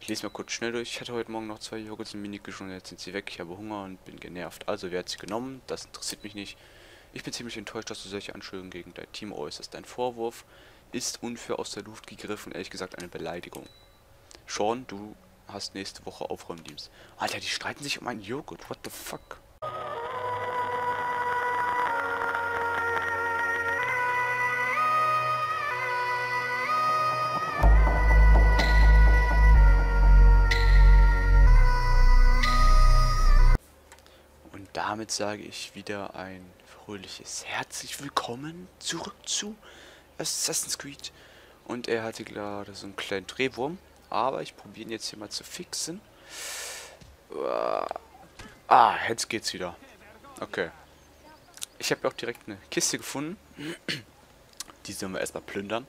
Ich lese mal kurz schnell durch. Ich hatte heute Morgen noch 2 Joghurts im Mini geschont, jetzt sind sie weg. Ich habe Hunger und bin genervt. Also, wer hat sie genommen? Das interessiert mich nicht. Ich bin ziemlich enttäuscht, dass du solche Anschuldigungen gegen dein Team äußerst. Dein Vorwurf ist unfair aus der Luft gegriffen und ehrlich gesagt eine Beleidigung. Sean, du hast nächste Woche Aufräumdienst. Alter, die streiten sich um einen Joghurt. What the fuck? Und damit sage ich wieder ein fröhliches herzlich willkommen zurück zu Assassin's Creed. Und er hatte gerade so einen kleinen Drehwurm, aber ich probiere ihn jetzt hier mal zu fixen. Jetzt geht's wieder. Okay. Ich habe ja auch direkt eine Kiste gefunden. Die sollen wir erstmal plündern.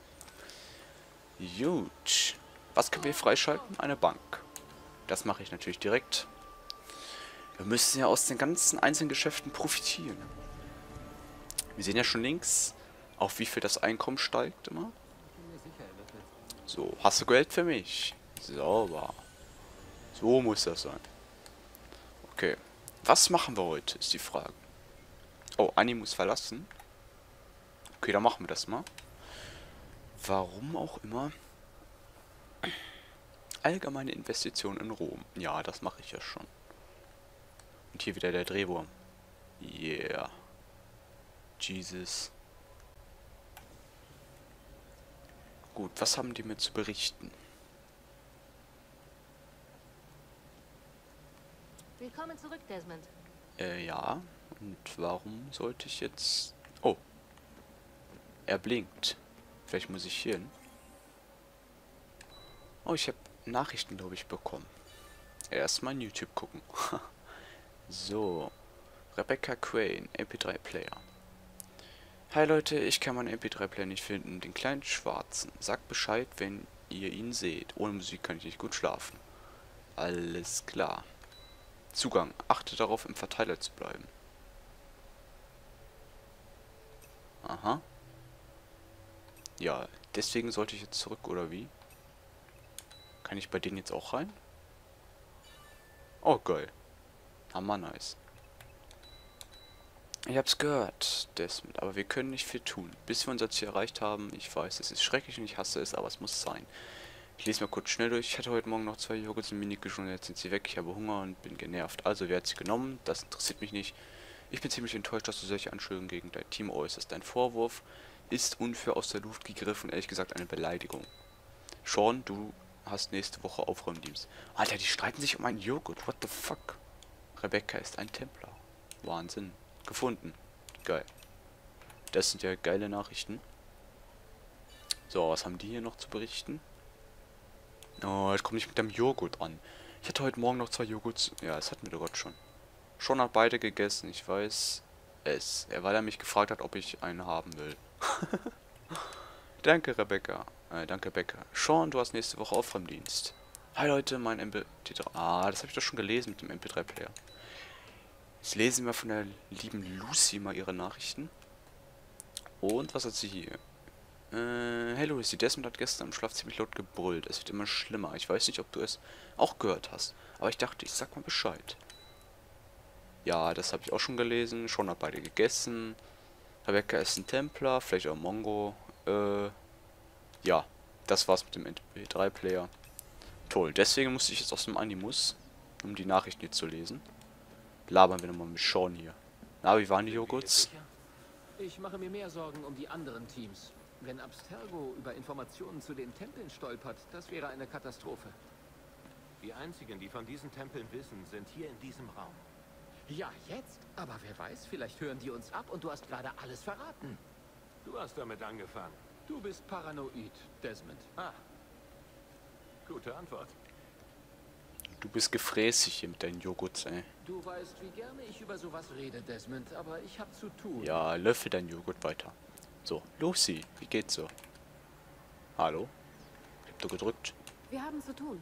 Gut. Was können wir freischalten? Eine Bank. Das mache ich natürlich direkt. Wir müssen ja aus den ganzen einzelnen Geschäften profitieren. Wir sehen ja schon links, auf wie viel das Einkommen steigt immer. So, hast du Geld für mich? Sauber. So muss das sein. Okay. Was machen wir heute, ist die Frage. Oh, Anni muss verlassen. Okay, dann machen wir das mal. Warum auch immer. Allgemeine Investition in Rom. Ja, das mache ich ja schon. Und hier wieder der Drehwurm. Yeah. Jesus. Gut, was haben die mir zu berichten? Willkommen zurück, Desmond. Ja. Und warum sollte ich jetzt... Oh. Er blinkt. Vielleicht muss ich hier hin. Oh, ich habe Nachrichten, glaube ich, bekommen. Erstmal in YouTube gucken. So. Rebecca Crane, MP3-Player. Hi Leute, ich kann meinen MP3-Player nicht finden. Den kleinen schwarzen. Sagt Bescheid, wenn ihr ihn seht. Ohne Musik kann ich nicht gut schlafen. Alles klar. Zugang. Achte darauf, im Verteiler zu bleiben. Aha. Ja, deswegen sollte ich jetzt zurück, oder wie? Kann ich bei denen jetzt auch rein? Oh, geil. Hammer nice. Ich hab's gehört, Desmond, aber wir können nicht viel tun. Bis wir unser Ziel erreicht haben, ich weiß, es ist schrecklich und ich hasse es, aber es muss sein. Ich lese mal kurz schnell durch. Ich hatte heute Morgen noch 2 Joghurts im Mini geschont, jetzt sind sie weg. Ich habe Hunger und bin genervt. Also, wer hat sie genommen? Das interessiert mich nicht. Ich bin ziemlich enttäuscht, dass du solche Anschuldigungen gegen dein Team äußerst. Dein Vorwurf ist unfair aus der Luft gegriffen und ehrlich gesagt eine Beleidigung. Sean, du hast nächste Woche Aufräumdienst. Alter, die streiten sich um einen Joghurt. What the fuck? Rebecca ist ein Templer. Wahnsinn. Gefunden. Geil. Das sind ja geile Nachrichten. So, was haben die hier noch zu berichten? Oh, ich komme nicht mit dem Joghurt an. Ich hatte heute Morgen noch 2 Joghurts. Ja, das hatten wir doch gerade schon. Schon hat beide gegessen. Ich weiß es. Weil er mich gefragt hat, ob ich einen haben will. Danke, Rebecca. Danke, Becca. Sean, du hast nächste Woche Aufräumdienst. Hi Leute, mein MP3... das habe ich doch schon gelesen mit dem MP3-Player. Jetzt lesen wir von der lieben Lucy mal ihre Nachrichten. Und was hat sie hier? Hey Lucy, Desmond hat gestern im Schlaf ziemlich laut gebrüllt. Es wird immer schlimmer. Ich weiß nicht, ob du es auch gehört hast. Aber ich dachte, ich sag mal Bescheid. Ja, das habe ich auch schon gelesen. Schon hat beide gegessen. Rebecca ist ein Templer, vielleicht auch Mongo. Ja, das war's mit dem MP3-Player. Toll, deswegen musste ich jetzt aus dem Animus, um die Nachrichten hier zu lesen. Labern wir nochmal mit Sean hier. Na, wie waren die Joghurts? Ich mache mir mehr Sorgen um die anderen Teams. Wenn Abstergo über Informationen zu den Tempeln stolpert, das wäre eine Katastrophe. Die einzigen, die von diesen Tempeln wissen, sind hier in diesem Raum. Ja, jetzt? Aber wer weiß, vielleicht hören die uns ab und du hast gerade alles verraten. Du hast damit angefangen. Du bist paranoid, Desmond. Ah, gute Antwort. Du bist gefräßig hier mit deinen Joghurts, ey. Du weißt, wie gerne ich über sowas rede, Desmond, aber ich hab zu tun. Ja, löffel deinen Joghurt weiter. So, Lucy, wie geht's so? Hallo? Ich hab da gedrückt. Wir haben zu tun.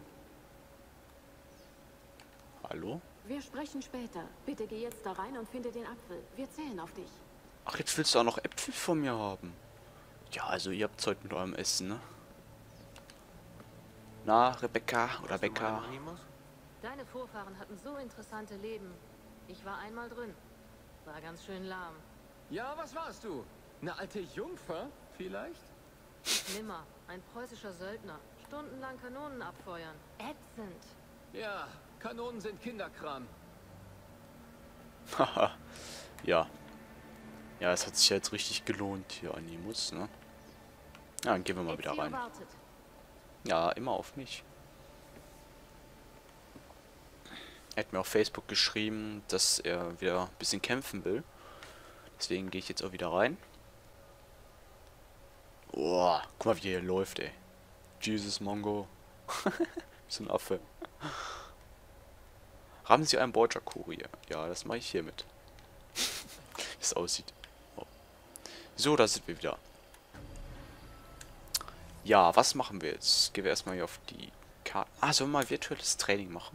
Hallo? Wir sprechen später. Bitte geh jetzt da rein und finde den Apfel. Wir zählen auf dich. Ach, jetzt willst du auch noch Äpfel von mir haben. Ja, also ihr habt heute mit eurem Essen, ne? Na, Rebecca oder Warst du mal Becca? im Animus? Deine Vorfahren hatten so interessante Leben. Ich war einmal drin. War ganz schön lahm. Ja, was warst du? Eine alte Jungfer, vielleicht? Schlimmer. Ein preußischer Söldner. Stundenlang Kanonen abfeuern. Ätzend. Ja, Kanonen sind Kinderkram. Haha. Ja. Ja, es hat sich jetzt richtig gelohnt hier, Animus, ne? Ja, dann gehen wir mal wieder Ezio rein. wartet. Ja, immer auf mich. Er hat mir auf Facebook geschrieben, dass er wieder ein bisschen kämpfen will. Deswegen gehe ich jetzt auch wieder rein. Oh, guck mal, wie er hier läuft, ey. Jesus Mongo. So ein Affe. Haben Sie einen Borgia-Kurier? Ja, das mache ich hiermit. Wie es aussieht. Oh. So, da sind wir wieder. Ja, was machen wir jetzt? Gehen wir erstmal hier auf die Karte. Ah, sollen wir mal virtuelles Training machen?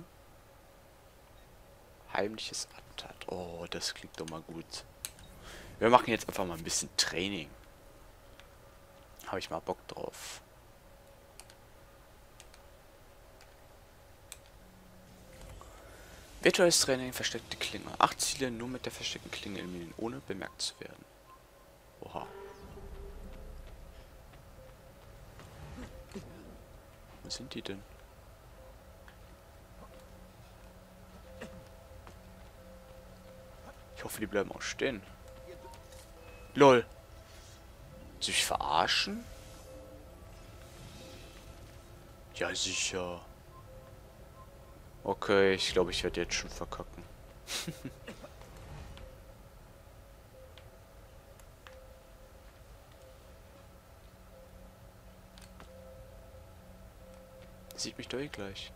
Heimliches Attentat. Oh, das klingt doch mal gut. Wir machen jetzt einfach mal ein bisschen Training. Habe ich mal Bock drauf. Virtuelles Training, versteckte Klinge. 8 Ziele nur mit der versteckten Klinge eliminieren, ohne bemerkt zu werden. Oha. Wo sind die denn? Ich hoffe, die bleiben auch stehen. LOL. Sich verarschen? Ja, sicher. Okay, ich glaube, ich werde jetzt schon verkacken. Sieht mich doch eh gleich.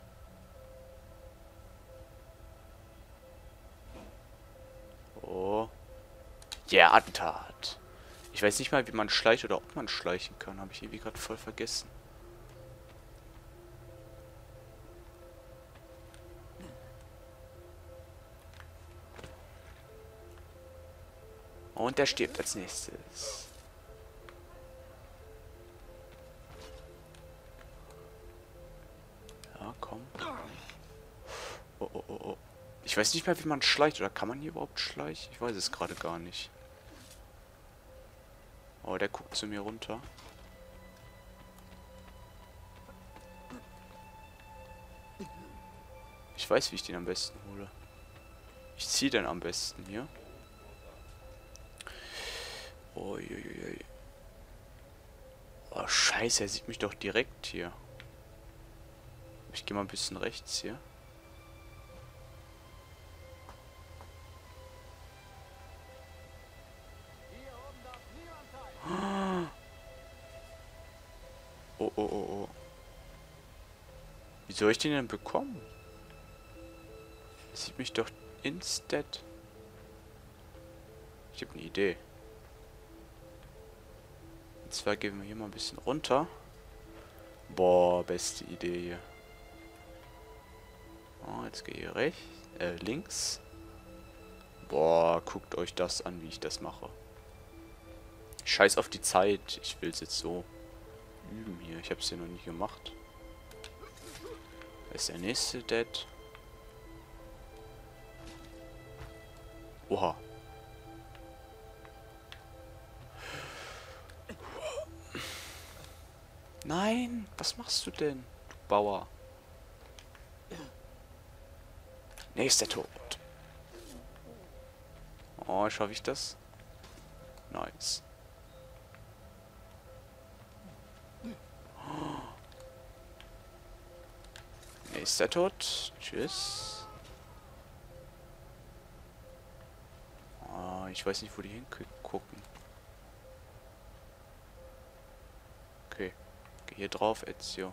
Oh. Ja, Attentat. Ich weiß nicht mal, wie man schleicht oder ob man schleichen kann. Habe ich irgendwie gerade voll vergessen. Und der stirbt als nächstes. Ja, komm. Oh, oh, oh, oh. Ich weiß nicht mehr, wie man schleicht. Oder kann man hier überhaupt schleichen? Ich weiß es gerade gar nicht. Oh, der guckt zu mir runter. Ich weiß, wie ich den am besten hole. Ich ziehe den am besten hier. Uiuiui. Oh, scheiße, er sieht mich doch direkt hier. Ich gehe mal ein bisschen rechts hier. Oh, oh, oh, oh. Wie soll ich den denn bekommen? Er sieht mich doch instead. Ich habe eine Idee. Und zwar gehen wir hier mal ein bisschen runter. Boah, beste Idee hier. Oh, jetzt gehe ich rechts, links. Boah, guckt euch das an, wie ich das mache. Scheiß auf die Zeit. Ich will es jetzt so üben hier. Ich habe es hier noch nie gemacht. Da ist der nächste Dead. Oha. Nein, was machst du denn, du Bauer? Nächster Tod. Oh, schaffe ich das? Nice. Nächster Tod. Tschüss. Oh, ich weiß nicht, wo die hingucken. Okay. Geh hier drauf, Ezio.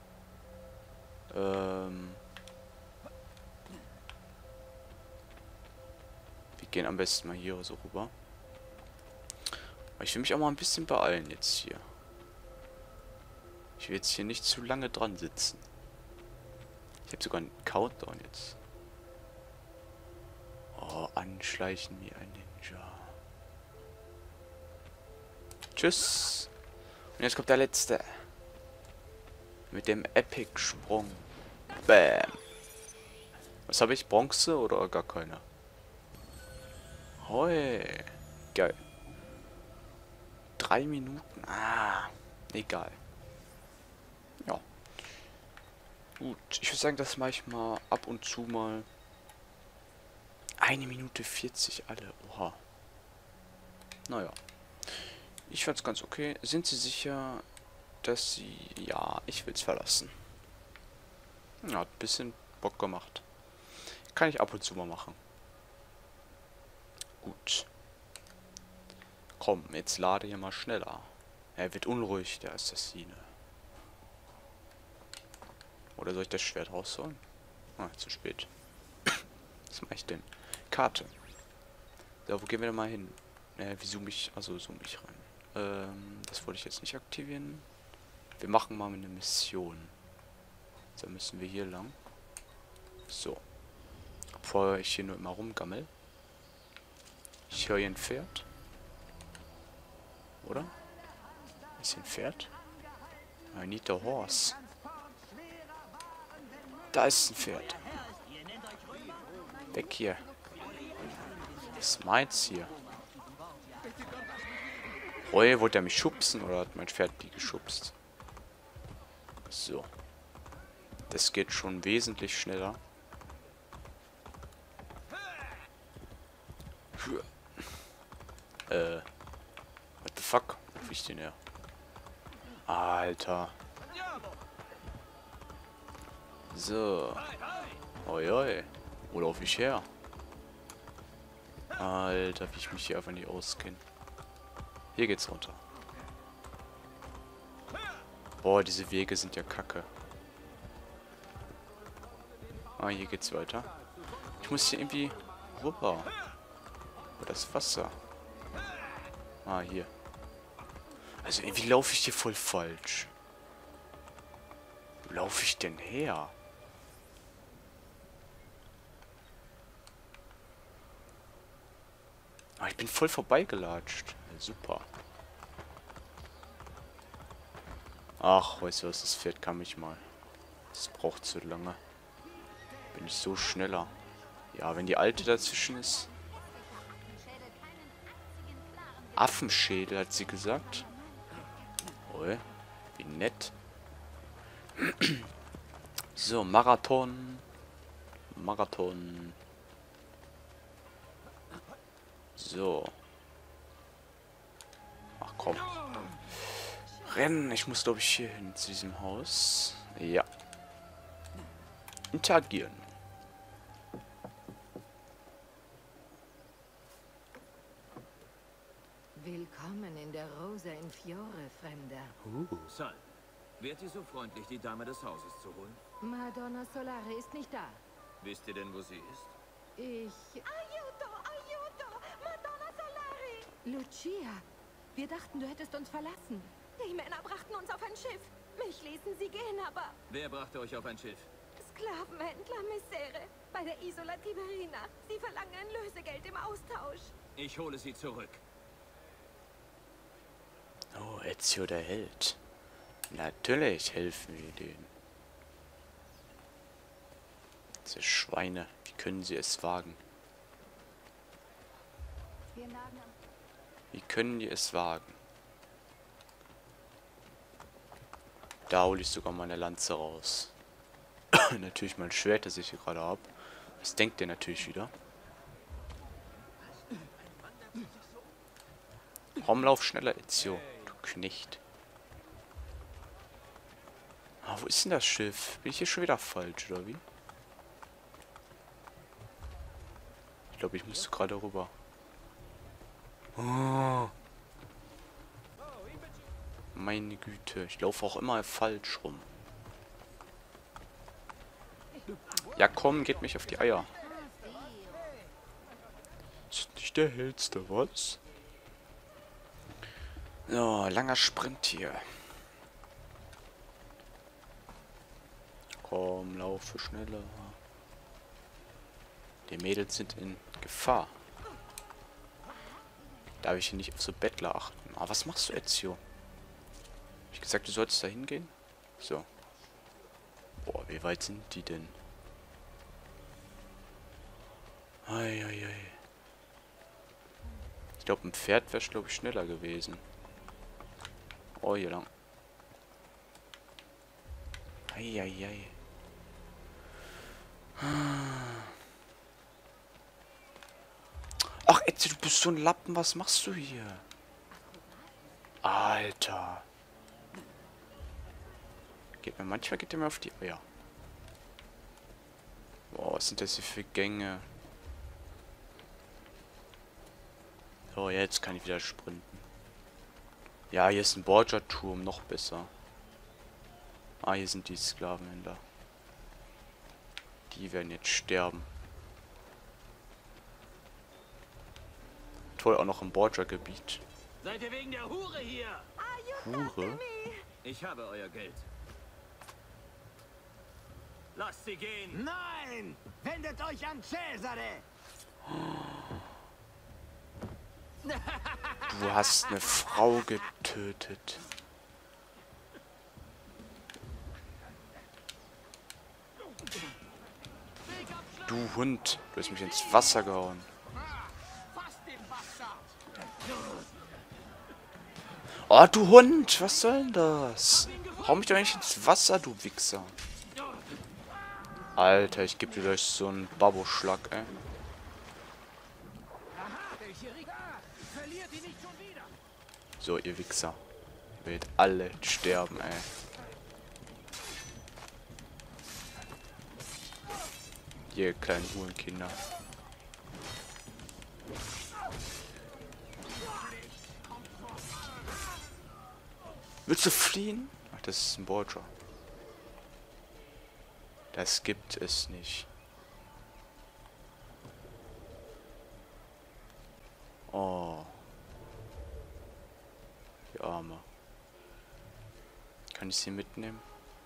Wir gehen am besten mal hier so rüber. Aber ich will mich auch mal ein bisschen beeilen jetzt hier. Ich will jetzt hier nicht zu lange dran sitzen. Ich habe sogar einen Countdown jetzt. Oh, anschleichen wie ein Ninja. Tschüss. Und jetzt kommt der letzte. Mit dem Epic-Sprung. Bam. Was habe ich? Bronze oder gar keine? Hoi. Geil. 3 Minuten. Ah. Egal. Ja. Gut. Ich würde sagen, das mache ich mal ab und zu mal. 1 Minute 40 alle. Oha. Naja. Ich fand's ganz okay. Sind Sie sicher, dass Sie... Ja, ich will's verlassen. Ja, hat ein bisschen Bock gemacht. Kann ich ab und zu mal machen. Gut. Komm, jetzt lade hier mal schneller. Er wird unruhig, der Assassine. Oder soll ich das Schwert rausholen? Ah, zu spät. Was mache ich denn? Karte. So, wo gehen wir denn mal hin? Wie zoome ich? Also zoome ich rein. Das wollte ich jetzt nicht aktivieren. Wir machen mal eine Mission. So, müssen wir hier lang. So. Bevor ich hier nur immer rumgammel. Ich höre hier ein Pferd. Oder? Ist hier ein Pferd? I need a horse. Da ist ein Pferd. Weg hier. Was ist meins hier? Roy, wollte er mich schubsen oder hat mein Pferd die geschubst? So. Das geht schon wesentlich schneller. What the fuck? Wo fiel ich den her? Alter. So. Oi, oi. Wo laufe ich her? Alter, wie ich mich hier einfach nicht auskenne. Hier geht's runter. Boah, diese Wege sind ja kacke. Ah, hier geht's weiter. Ich muss hier irgendwie rüber. Oh, das Wasser. Ah, hier. Also irgendwie laufe ich hier voll falsch. Wo laufe ich denn her? Ah, ich bin voll vorbeigelatscht. Ja, super. Ach, weißt du was, das Pferd kann mich mal. Das braucht zu lange. Bin ich so schneller. Ja, wenn die alte dazwischen ist. Affenschädel, hat sie gesagt. Oh, wie nett. So, Marathon. Marathon. So. Ach komm. Rennen. Ich muss, glaube ich, hier hin zu diesem Haus. Ja. Interagieren. Willkommen in der Rosa in Fiore, Fremder. Sal, wärt ihr so freundlich, die Dame des Hauses zu holen? Madonna Solare ist nicht da. Wisst ihr denn, wo sie ist? Aiuto, aiuto! Madonna Solari! Lucia, wir dachten, du hättest uns verlassen. Die Männer brachten uns auf ein Schiff. Mich ließen sie gehen, aber Wer brachte euch auf ein Schiff? Sklavenhändler Messere bei der Isola Tiberina. Sie verlangen ein Lösegeld im Austausch. Ich hole sie zurück. Oh, Ezio der Held. Natürlich helfen wir denen. Diese Schweine, wie können sie es wagen? Wie können die es wagen? Da hole ich sogar meine Lanze raus. Natürlich mein Schwert, das ich hier gerade habe. Das denkt der natürlich wieder. Warum lauf schneller, Ezio? Du Knecht. Ah, wo ist denn das Schiff? Bin ich hier schon wieder falsch, oder wie? Ich glaube, ich musste gerade rüber. Oh. Meine Güte, ich laufe auch immer falsch rum. Ja komm, geht mich auf die Eier. Ist nicht der hellste, was? So, langer Sprint hier. Komm, laufe schneller. Die Mädels sind in Gefahr. Darf ich hier nicht auf so Bettler achten? Ah, was machst du, Ezio? Hab ich gesagt, du sollst da hingehen? So. Boah, wie weit sind die denn? Eieiei. Ich glaube, ein Pferd wäre, glaube ich, schneller gewesen. Oh, hier lang. Eieiei. Ach, Etsy, du bist so ein Lappen. Was machst du hier? Alter. Manchmal geht er mir auf die Eier. Boah, was sind das hier für Gänge? So, jetzt kann ich wieder sprinten. Ja, hier ist ein Borgia-Turm, noch besser. Ah, hier sind die Sklavenhändler. Die werden jetzt sterben. Toll, auch noch im Borgia-Gebiet. Seid ihr wegen der Hure hier? Hure? Ich habe euer Geld. Lasst sie gehen. Nein! Wendet euch an Cesare! Du hast eine Frau getötet. Du Hund, du hast mich ins Wasser gehauen. Oh, du Hund, was soll denn das? Hau mich doch nicht ins Wasser, du Wichser. Alter, ich geb dir gleich so einen Babbo-Schlag, ey. So, ihr Wichser. Ihr werdet alle sterben, ey. Ihr kleinen Hurenkinder. Willst du fliehen? Ach, das ist ein Borgia. Das gibt es nicht. Oh. Die Arme. Kann ich sie mitnehmen?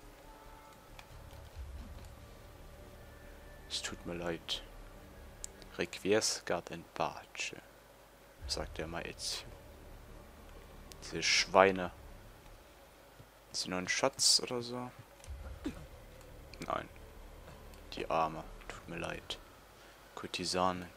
Es tut mir leid. Requiescat in pace, sagt der Maezio. Diese Schweine. Ist hier noch ein Schatz oder so? Nein. Die Arme. Tut mir leid. Kurtisanen.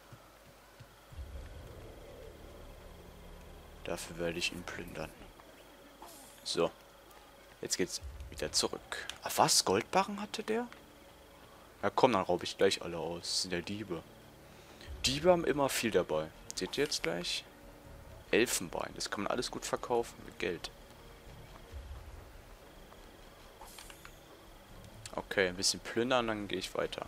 Dafür werde ich ihn plündern. So. Jetzt geht's wieder zurück. Ach was? Goldbarren hatte der? Ja komm, dann raube ich gleich alle aus. Das sind ja Diebe. Diebe haben immer viel dabei. Seht ihr jetzt gleich? Elfenbein. Das kann man alles gut verkaufen mit Geld. Okay, ein bisschen plündern, dann gehe ich weiter.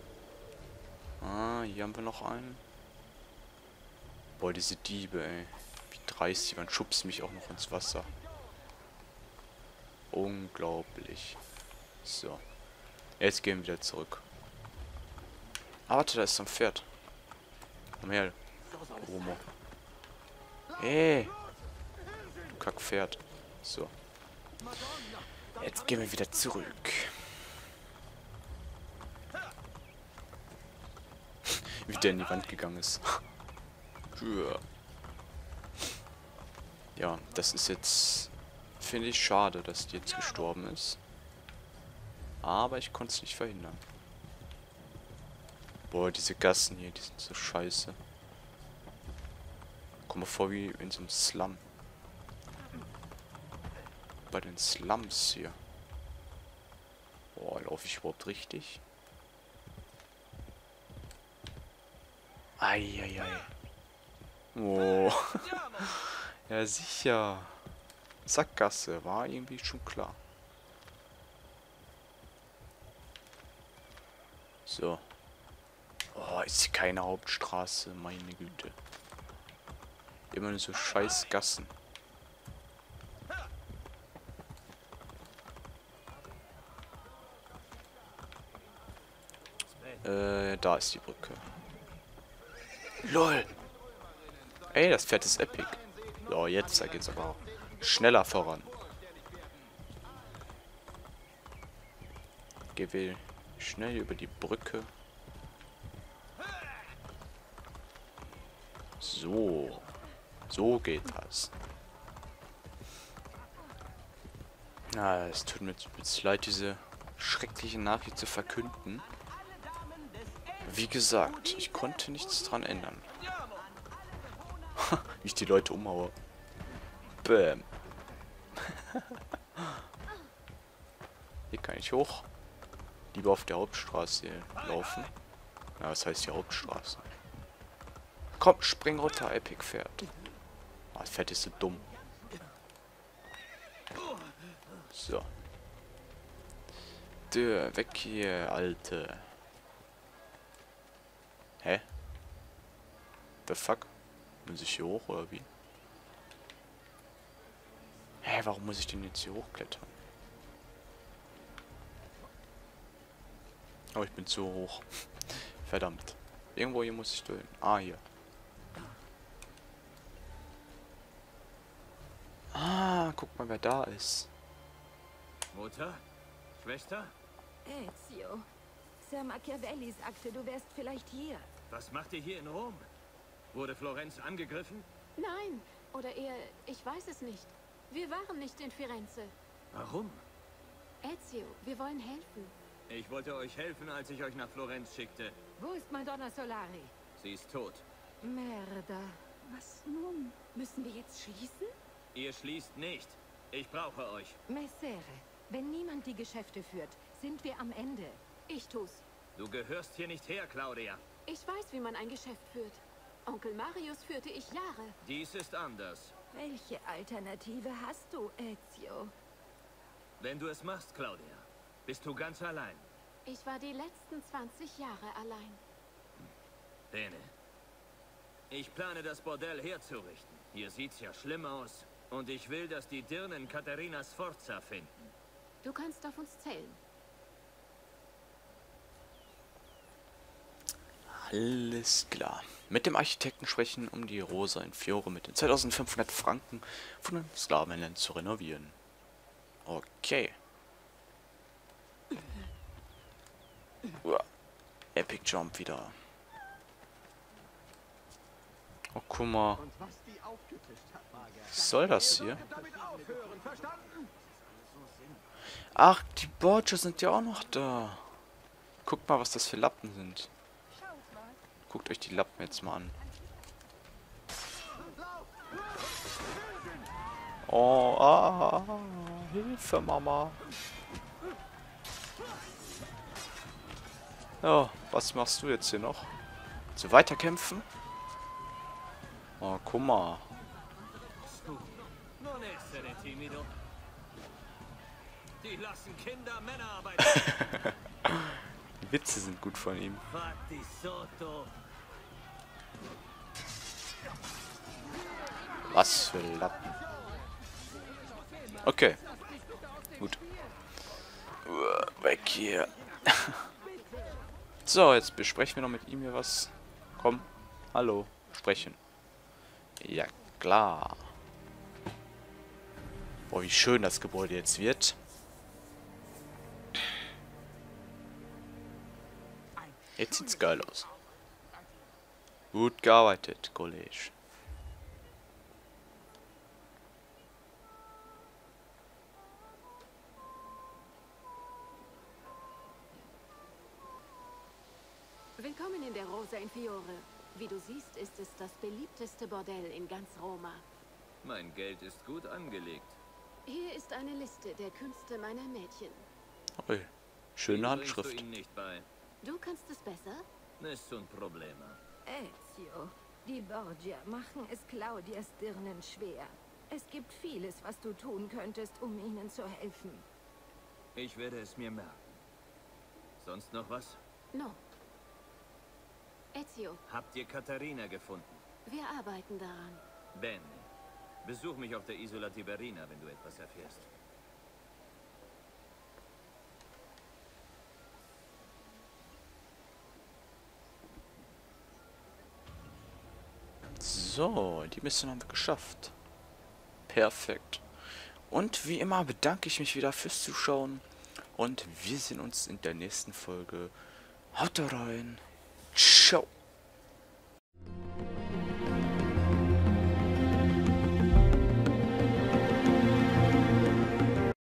Ah, hier haben wir noch einen. Boah, diese Diebe, ey. Wie dreist, man schubst mich auch noch ins Wasser. Unglaublich. So. Jetzt gehen wir wieder zurück. Ah, warte, da ist so ein Pferd. Komm her. Homo. Hey. Du Kackpferd. So. Jetzt gehen wir wieder zurück. Wie der in die Wand gegangen ist. Ja, das ist jetzt... Finde ich schade, dass die jetzt gestorben ist. Aber ich konnte es nicht verhindern. Boah, diese Gassen hier, die sind so scheiße. Komm mal vor wie in so einem Slum. Bei den Slums hier. Boah, laufe ich überhaupt richtig? Eieiei. Oh. Ja, sicher. Sackgasse, war irgendwie schon klar. So. Oh, ist hier keine Hauptstraße, meine Güte. Immer nur so scheiß Gassen. Da ist die Brücke. LOL! Ey, das Pferd ist epic. So, jetzt da geht's aber schneller voran. Geh will schnell über die Brücke. So. So geht das. Na, es tut mir jetzt leid, diese schreckliche Nachricht zu verkünden. Wie gesagt, ich konnte nichts dran ändern. Wie ich die Leute umhaue. Bäm. Hier kann ich hoch. Lieber auf der Hauptstraße laufen. Ja, was heißt die Hauptstraße? Komm, spring runter, Epic Pferd. Oh, das Pferd ist so dumm. So. Weg hier, Alte. Hä? The fuck? Muss ich hier hoch oder wie? Hä, warum muss ich denn jetzt hier hochklettern? Oh, ich bin zu hoch. Verdammt. Irgendwo hier muss ich durch. Ah, hier. Ah, guck mal, wer da ist. Mutter? Schwester? Ezio. Sir Machiavelli sagte, du wärst vielleicht hier. Was macht ihr hier in Rom? Wurde Florenz angegriffen? Nein, oder eher, ich weiß es nicht. Wir waren nicht in Firenze. Warum? Ezio, wir wollen helfen. Ich wollte euch helfen, als ich euch nach Florenz schickte. Wo ist Madonna Solari? Sie ist tot. Merda. Was nun? Müssen wir jetzt schließen? Ihr schließt nicht. Ich brauche euch. Messere, wenn niemand die Geschäfte führt, sind wir am Ende. Ich tu's. Du gehörst hier nicht her, Claudia. Ich weiß, wie man ein Geschäft führt. Onkel Marius führte ich Jahre. Dies ist anders. Welche Alternative hast du, Ezio? Wenn du es machst, Claudia, bist du ganz allein. Ich war die letzten 20 Jahre allein. Bene. Ich plane, das Bordell herzurichten. Hier sieht's ja schlimm aus. Und ich will, dass die Dirnen Katharina Sforza finden. Du kannst auf uns zählen. Alles klar. Mit dem Architekten sprechen, um die Rosa in Fiore mit den 2500 Franken von den Sklavenhändlern zu renovieren. Okay. Uah. Epic Jump wieder. Oh, guck mal. Was soll das hier? Ach, die Borgia sind ja auch noch da. Guckt mal, was das für Lappen sind. Guckt euch die Lappen jetzt mal an. Oh, Hilfe, Mama. Ja, was machst du jetzt hier noch? So weiterkämpfen? Oh, guck mal. Non essere timido. Die lassen Kinder Männer arbeiten. Die Witze sind gut von ihm. Fatti sotto. Was für Lappen. Okay. Gut. Weg hier. So, jetzt besprechen wir noch mit ihm hier was. Komm. Hallo. Sprechen. Ja, klar. Boah, wie schön das Gebäude jetzt wird. Jetzt sieht's geil aus. Gut gearbeitet, Kollege. Willkommen in der Rosa in Fiore. Wie du siehst, ist es das beliebteste Bordell in ganz Roma. Mein Geld ist gut angelegt. Hier ist eine Liste der Künste meiner Mädchen. Ui, schöne Wie bringst Handschrift. du ihnen nicht bei? Du kannst es besser? Nessun problema. Ezio, die Borgia machen es Claudias Dirnen schwer. Es gibt vieles, was du tun könntest, um ihnen zu helfen. Ich werde es mir merken. Sonst noch was? No. Ezio, Habt ihr Katharina gefunden? wir arbeiten daran. Bene. Besuch mich auf der Isola Tiberina, wenn du etwas erfährst. So, die Mission haben wir geschafft. Perfekt. Und wie immer bedanke ich mich wieder fürs Zuschauen. Und wir sehen uns in der nächsten Folge. Haut rein. Ciao.